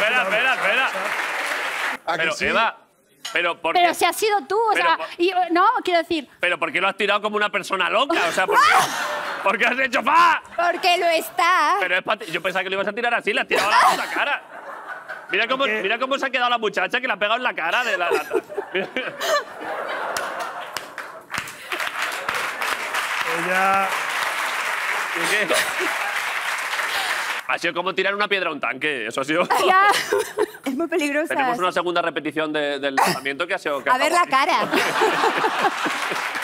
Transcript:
espera. Pero, Eva, ¿por qué? Pero si has sido tú, o sea, no, quiero decir... Pero ¿por qué lo has tirado como una persona loca? O sea, ¿por qué has hecho fa? Porque lo está. Pero es yo pensaba que lo ibas a tirar así, le has tirado a la puta cara. Mira cómo se ha quedado la muchacha que le ha pegado en la cara de la lata. Ella... ¿Qué? Ha sido como tirar una piedra a un tanque, eso ha sido... Ya. Es muy peligrosa. Tenemos una segunda repetición del lanzamiento que ha sido... A ver la cara.